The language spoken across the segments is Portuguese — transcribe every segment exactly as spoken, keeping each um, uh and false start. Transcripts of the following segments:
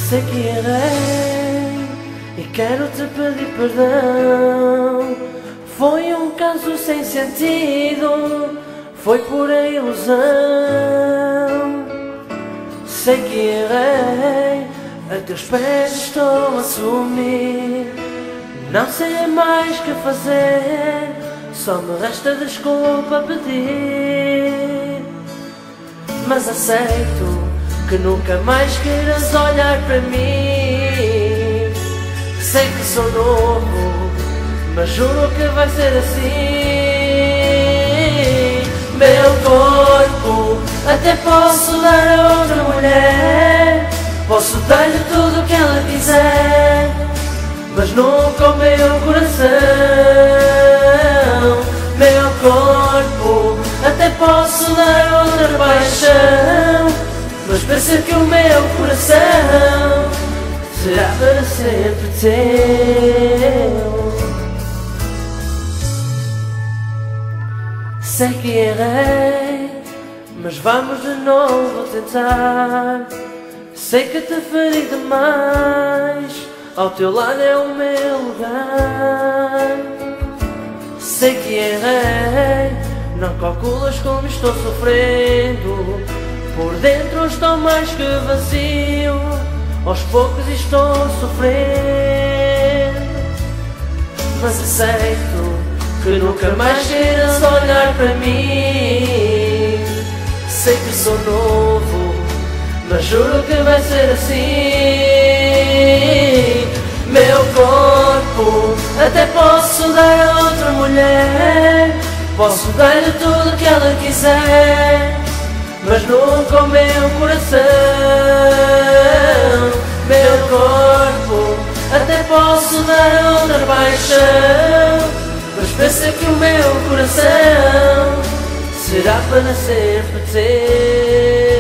Sei que errei e quero te pedir perdão. Foi um caso sem sentido, foi pura ilusão. Sei que errei, a teus pés estou a assumir. Não sei mais que fazer, só me resta desculpa pedir. Mas aceito que nunca mais queiras olhar para mim. Sei que sou novo, mas juro que vai ser assim. Meu corpo até posso dar a outra mulher, posso dar-lhe tudo o que ela quiser, mas nunca o meu coração. Meu corpo até posso dar a outra paixão, mas pensa que o meu coração será para sempre teu. Sei que errei, mas vamos de novo tentar. Sei que te feri demais, ao teu lado é o meu lugar. Sei que errei, não calculas como estou sofrendo. Por dentro estou mais que vazio, aos poucos estou sofrendo. Mas aceito que nunca mais queiras olhar para mim. Sei que sou novo, mas juro que vai ser assim. Meu corpo até posso dar a outra mulher, posso dar-lhe tudo o que ela quiser, mas nunca o meu coração. Meu corpo até posso dar a outra paixão, mas pensa que o meu coração será para sempre teu.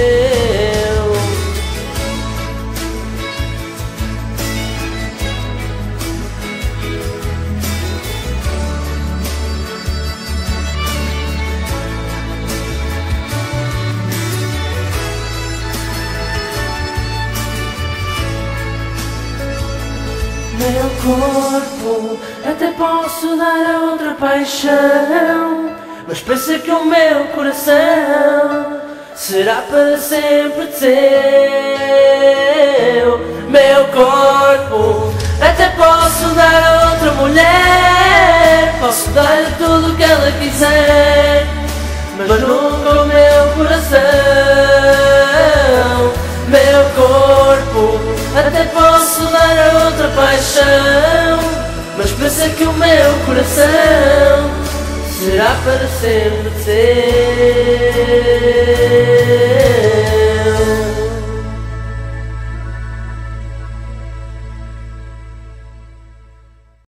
Meu corpo até posso dar a outra paixão, mas pensa que o meu coração será para sempre teu. Meu corpo até posso dar a outra mulher, posso dar-lhe tudo o que ela quiser, mas nunca o meu coração. Meu corpo até posso dar a outra paixão, mas pensa que o meu coração será para sempre teu.